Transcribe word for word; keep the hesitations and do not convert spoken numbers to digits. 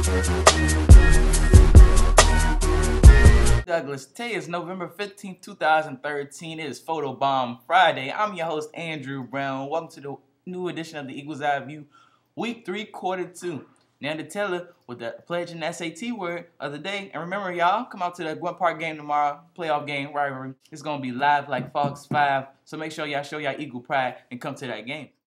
Douglas. Today is November fifteenth, two thousand thirteen. It is Photo Bomb Friday. I'm your host, Andrew Brown. Welcome to the new edition of the Eagles Eye View, Week three, Quarter two. Now to tell her with the pledge and S A T word of the day. And remember, y'all, come out to the Gwent Park game tomorrow, playoff game, rivalry. It's going to be live like Fox five. So make sure y'all show y'all Eagle pride and come to that game.